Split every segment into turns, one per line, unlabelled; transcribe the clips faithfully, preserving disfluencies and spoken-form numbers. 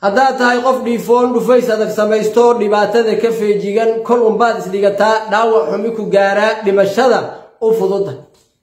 هذا تاي قف ديفون دفيس هذا سمايستور دبعته كفي جيجان كل أمباد سديقتا داو حميكو جارا دمشهدا وفضوده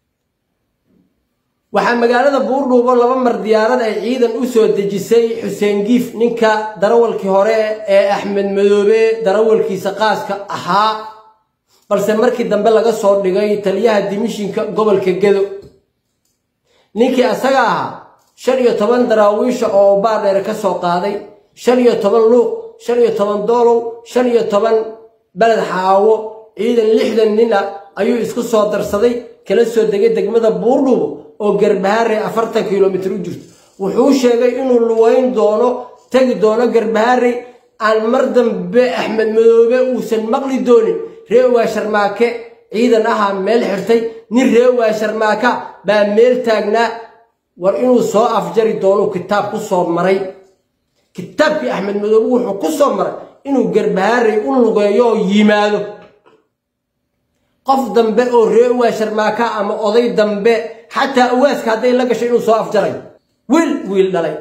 waxaa magaalada Buurdhuubo laba mar diyaarad ay ciidan u soo dejisay Xuseen Giif ninka darawalkii hore ee Axmed Madoobe darawalkiisa qaaska ahaa balse markii dambe laga soo dhigay taliyaha dimishinka gobolka Gedo ninkii asaga ahaa shan iyo toban daraawiisha oo baadheer ka soo qaaday shan iyo toban luuq shan iyo toban doolow shan iyo toban balad xaawo ciidan lixdan nin ayuu isku soo darsaday kala soo degay degmada Buurdhuubo oo Garbaare afartan kiiloomitir u jirto wuxuu sheegay inuu luweyn doono tagi doono Garbaare aan mar dambe Axmed Madoobe uusan maqli doonin reewa Sharmaake ciidan aha meel xirtay nin reewa Sharmaaka baa meel taagna war inuu soo afjari doono kitaab ku soo maray kitaabkii Axmed Madoobe wuxuu ku soo maray inuu Garbaare u lugeeyo yimaado qof dambe oo reewa Sharmaaka ama oday dambe حتى أواس كهذين لقى شيء إنه صاف جري ويل ويل دلي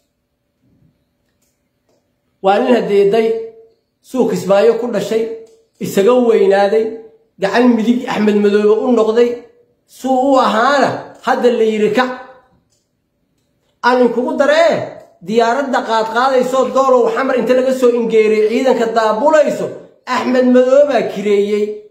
وأنا هدي داي سوق إسماعيل كل شيء يسقوا ينادي قاعد مليك أحمد مدوب النقدي سوق هانا هذا اللي يركع أنا كنت دري ديارة دقات قاضي يسوق دولة وحمر أنت لقى سوق إنجيري عيدا كتابولا يسوق أحمد مدوب كريي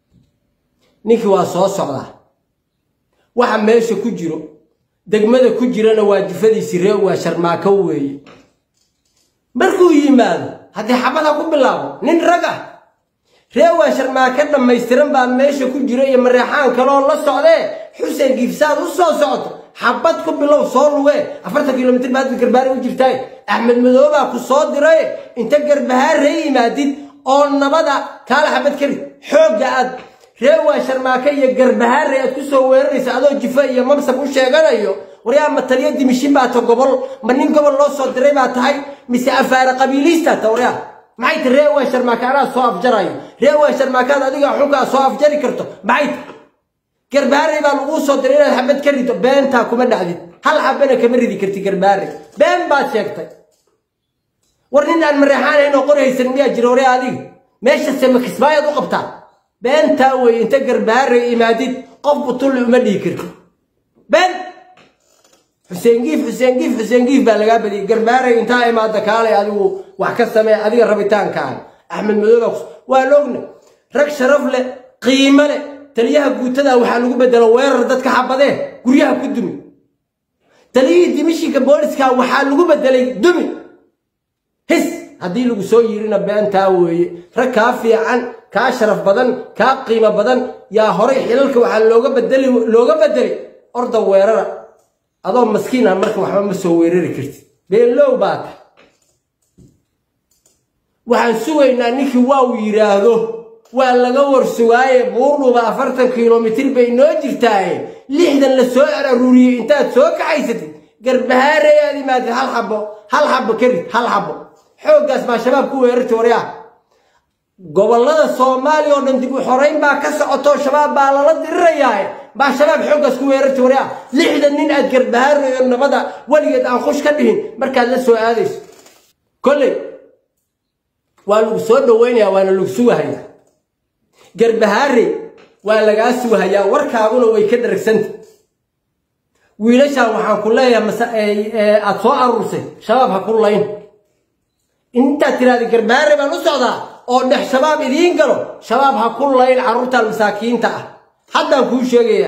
نيكي واصوص على waxa meesha ku jiro degmada ku jirana waajifadiisi reewa Sharmaaka weey markuu yimaado hadii xabada ku bilaabo nin raga reewa Sharmaaka dhamaystiran baa meesha ku jiro iyo mareexaan kale oo la socday Xuseen Giif saad u soo socdo xabad ku bilow soo luwe afartan kiiloomitir baad Garbaare u jirtay Axmed Madoobe ku soo diray inta Garbaare yimaadid oo nabada kala xabad kari xooga aad reewa Sharmaaka iyo Garbaare aad ku soo weeraraysa adoo jifa iyo mabsab u sheeganayo wariya mataliya dimishin baa ta gobol ma nin gobol loo soo diray baa tahay mise afaara qabiilista tawriya maxay reewa Sharmaaka ara soo afjarayo reewa Sharmaaka adiga xunka soo afjari karto maxay Garbaare baa lagu soo diray inaad xabad ka rido beenta kuma dhacdid hal xabana kama ridi karti Garbaare been baad sheegtay warnin aan mareexaan inoo qoraysan miya jiro wariya adiga meesha sama kisbaayad u qabtaa بين تاوي انت Garbaare imaadid qof butul uma dhigi karto ben Xuseen Giif Xuseen Giif Xuseen Giif baa laga badi Garbaare inta imaada kaale adigu wax ka samee adiga rabitaankaan Axmed Madoobe waa loogna rag sharaf leh qiimo leh taliyaha guutada waxa lagu bedelo weerar dadka xabadee guryaha ku dumi taliyada dimishiga booliska waxa lagu bedelay dumi his hadii lagu soo yirina been taawi rag ka fiican ka sharaf badan ka qiimo badan yaa hore xilalka waxa looga bedeli looga bedeli orda weerara adoo maskiin ah marka waxba ma soo weerari kartid been loo baad waxaan sugaynaa ninkii waa uu yiraahdo waa laga warsugaaye Buurdhuubo afartan kiiloomitir bay noo jirtaa lixdan la soo aruriyay intaad soo kacaysatid Garbaare aad imaad hal xabo hal xabo kari hal xabo xoogaas ma shabaab ku weerartay wariya gobolada Soomaaliya oo dhan dib u xoreyn baa ka socoto shabaab baa la dirirayaa ba shabaab xoogaas ku weerartay wariya lixdan nin aad Garbaare iyo nabada waligeed aan xush ka dhihin markaad la soo aadayso kulli waa lagu soo dhaweynaya waana lagu sugayaa Garbaare waa laga sugayaa warkaaguna way ka daragsantay wiilasha waxaan ku leeyahay aad soo aruursay shabaab ha ku layn inta tiraadi Garbaare baan u socdaa oo dhex shabaab idiin galo shabaab ha ku layn carruurta masaakiinta ah hadda ku sheegaya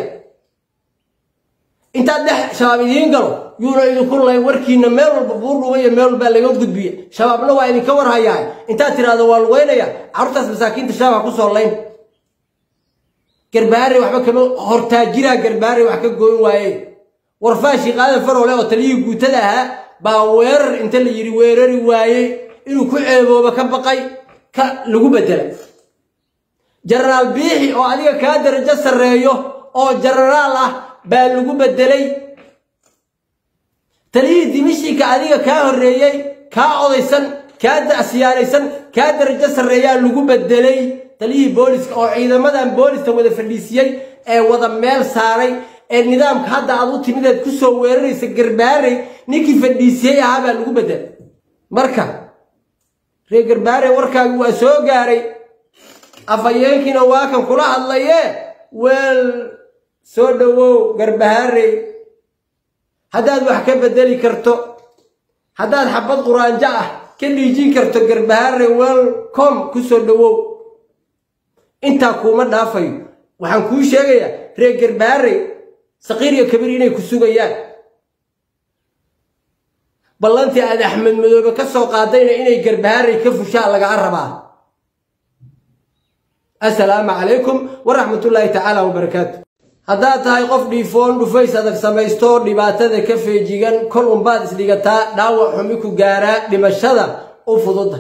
inta dhex shabaab idiin galo yuuna idin ku layn warkiina meel walba Buurdhuubo iyo meel walba laga gudbiyo shabaabna waa idin ka war hayaan inta tiraado waa lugeynaya carruurta masaakiinta shabaab ku soo layn Garbaare waxba kama hortaajira Garbaare wax ka gooyn waaye warfaashi qaadan farole oo taliye guutada ah baa weerar inta la yiri weerari waaye inuu ku ceebooba ka baqay ka lagu bedelay Generaal Biixi oo adiga ka darajo sareeyo oo generaal ah baa lagu bedelay taliye dimishiga adiga ka horeeyay ka odaysan ka da'siyaanaysan ka darajo sareeya lagu bedelay taliye booliska oo ciidamadan booliska wada fadhiisiyay ee wada meel saaray ee nidaamka hadda aad u timideed ku soo weeraraysa Garbaare ninkii fadhiisiyay ahaa baa lagu bedelay marka reer garbaare warkaagu waa soo gaaray afayeenkiina waa kan kula hadlaye weel soo dhawow garbaare haddaad wax ka bedeli karto haddaad xabad quraanjo ah ka dhiijin karto garbaare welcome ku soo dhawow inta kuma dhaafayo waxaan kuu sheegayaa reer garbaare saqiir iyo kabiir inay ku sugayaan ballantii aad Axmed Madoobe ka soo qaadayna inay garbaare ka fushaa laga rabaa assalaamu calaykum wa rahmatullaahi ta'ala wa barakaatuh haddaad tahay qof dhiifoon dhufays adag samaysto dhibaatada ka feejigan kol unbaad isdhigataa dhaawac xumi ku gaaraa dhimashada u fududa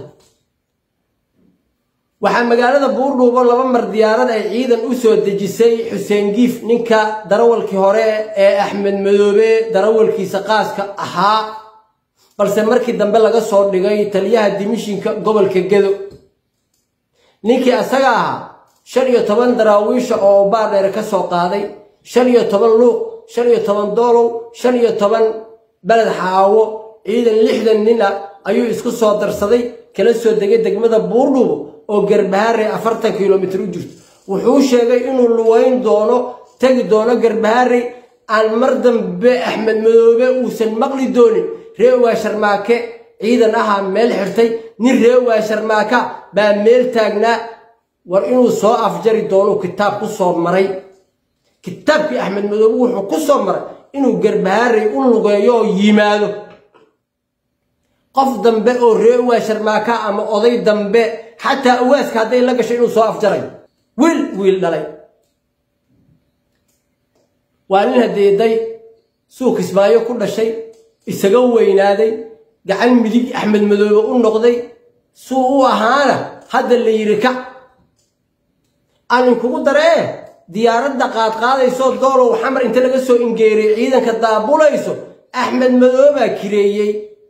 waxaa magaalada Buurdhuubo laba mar diyaarad ay ciidan u soo dejisay Xuseen Giif ninka darawalkii hore ee Axmed Madoobe darawalkiisa qaaska ahaa balse markii dambe laga soo dhigay taliyaha dimishinka gobolka Gedo ninkii asaga ahaa shan iyo toban daraawiish oo baadheer ka soo qaaday shan iyo toban luuq shan iyo toban doolow shan iyo toban balad xaawo ciidan lixdan nin ayuu isku soo darsaday kala soo degay degmada Buurdhuubo oo garbaare afartan kiiloomitir u jirto wuxuu sheegay inuu luweyn doono tagi doono garbaare aan mar dambe Axmed Madoobe uusan maqli doonin reewa Sharmaake ciidan aha meel xirtay nin reewa Sharmaaka baa meel taagnaa war inuu soo afjari doono kitaab ku soo maray kitaabkii Axmed Madoobe wuxuu ku soo maray inuu garbaare u lugeeyo yimaado qof dambe oo reewa Sharmaaka ama oday dambe xataa awaaska haday la gashay inuu soo afjaray wiil wiil dhalay waan hadeeday suuq ismaayo ku dhashay isaga weynaaday gacan midig Axmed Madoobe u noqday suu u ahaana hadda la yiri ka aan kugu daree diyaaradda qaad qaadayso doolow xamar inta laga soo ingeeray ciidanka daabulayso Axmed Madoobe kireeyay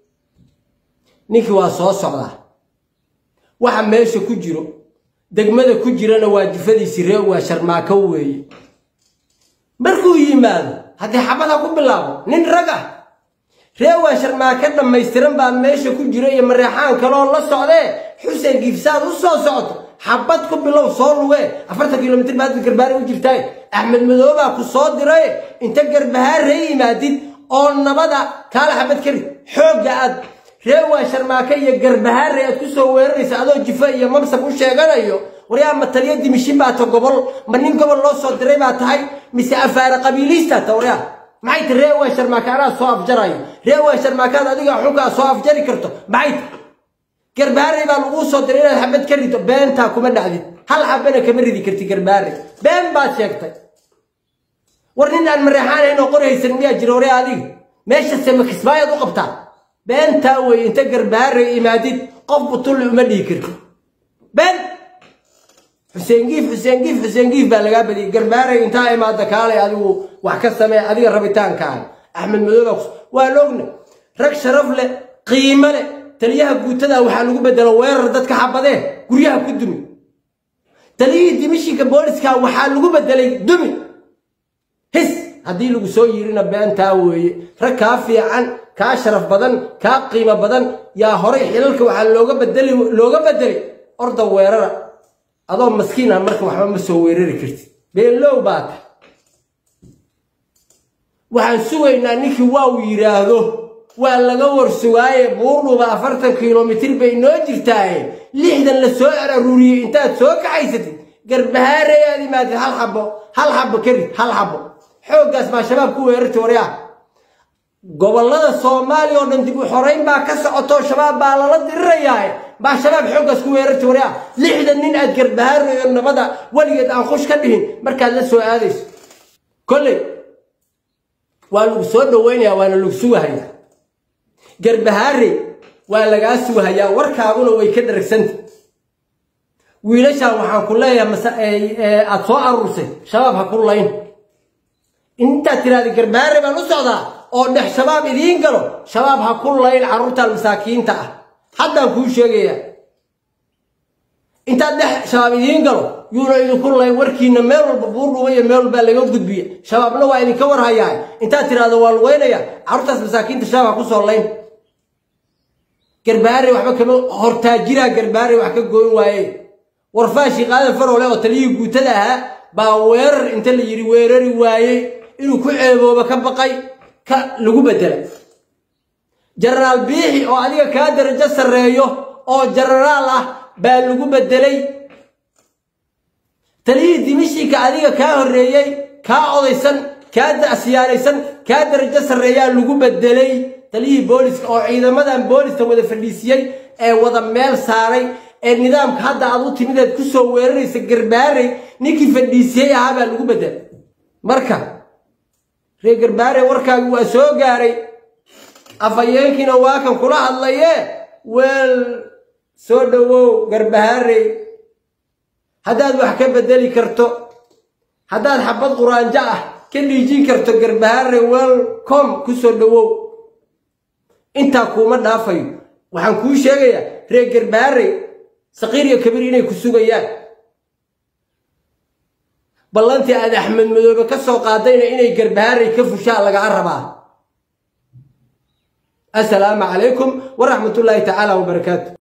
ninki waa soo socdaa waxa meesha ku jiro degmada ku jirana waa jifadiisi reewa Sharmaaka weeye markuu yimaado hadii xabada ku bilaabo nin raga reewa Sharmaaka dhamaystiran baa meesha ku jira iyo mareexaan kale oo la socday Xuseen Giif saad u soo socoto xabad ku bilow soo luwe afartan kiiloomitir baad garbaare u jirtay Axmed Madoobe ku soo diray inta garbaare yimaadid oo nabada kala xabad kari xooga aad reewa Sharmaaka iyo garbaare aad ku soo weeraraysa adoo jifa iyo mamsab u sheeganayo wariya mataliya dimishin baa ta gobol ma nin gobol loo soo diray baa tahay mise afaara qabiilista tawriya maxay reewa Sharmaaka ana soo afjaray reewa Sharmaaka adiga xunka soo afjari karto maxay garbaare baa lagu soo diray inaad xabad ka rido beenta kuma dhacdid hal xabana kama ridi karti garbaare been baad sheegtay war nin aan mareexaan inoo qoraysan miya jiro wariya adiga meesha sema kisbaayad u qabtaa beenta way inta garbaare imaadid qof butul uma dhigi karto been Xuseen Giif Xuseen Giif Xuseen Giif baa laga badiyay garbaare inta imaada kaalay adigu wax ka samee adiga rabitaankaaga Axmed Madoobe waa loogna rag sharaf leh qiimo leh taliyaha guutada waxa lagu bedelo weerar dadka xabadee guryaha ku dumi taliyada dimishiga booliska waxa lagu bedelay dumi his hadii lagu soo yirina beenta weeye rag ka fiican ka sharaf badan ka qiimo badan yaa horay xilalka waxa looga bedeli looga bedeli orda weerara adoo maskiin ah marka waxba ma soo weerari kartid beelow baad waxaan sugaynaa ninkii waa uu yiraahdo waa laga warsugaaye Buurdhuubo afartan kiiloomitir bay noo jirtaa lixdan la soo aruriyay intaad soo kaxaysatid garbaare aad imaadid hal xabo hal xabo kari hal xabo xoogaas ma shabaab ku weerartay wariya gobolada Soomaaliya oo dhan dib u xoreyn baa ka socoto shabaab baa la dirirayaa ba shabaab xoogaas ku weerartay wariya lixdan nin aad garbaare iyo nabada waligeed aan xush ka dhihin markaad la soo aadayso kulli waa lagu soo dhaweynayaa waana lagu sugayaa garbaare waa laga sugayaa warkaaguna way ka dharagsanti wiilasha waxaan ku leeyahay aad soo aruursay shabaab ha ku layn inta tiraadi garbaare baan u socdaa oo dhex shabaab idiin galo shabaab ha ku layn carruurta masaakiinta ah haddaan kuu sheegayaa inta dhex shabaab idiin galo yuuna idinku layn warkiina meel walba Buurdhuubo iyo meel walba laga gudbiyo shabaabna waa idinka war hayaa inta tiraado waa luweynaya carruurtaas masaakiinta shabaab ku soo layn garbaare waxba kama hortaajira garbaare wax ka gooyn waaye warfaashi qaadan farole oo taliye guutada ahaa baa weerar inta la yiri weerari waaye inuu ku ceebooba ka baqay ka lagu bedelay jenaraal biixi oo adiga ka darajo sareeyo oo jenaraal ah baa lagu bedelay taliye dimashii ka adiga ka horeeyay ka odaysan ka da'siyaanaysan ka darajo sareeyaa lagu bedelay taliye booliska oo ciidamadan booliska wada fadhiisiyay ee wada meel saaray ee nidaamka hadda aad u timideed ku soo weeraraysa garbaare ninkii fadhiisiyay ahaa baa lagu bedelay marka reer garbaare warkaagu waa soo gaaray afayeenkiina waa kan kula hadlaye weel soo dhawow garbaare haddaad wax ka bedeli karto haddaad xabad quraanjo ah ka dhiijin karto garbaare welcome ku soo dhawow intaa kuma dhaafayo waxaan kuu sheegayaa reer garbaare saqiir iyo kabiir inay ku sugayaan ballantii aad axmed madoobe ka soo qaadayna inay garbaare ka fushaa laga rabaa assalaamu calaykum waraxmatullaahi tacaala wabarakaatu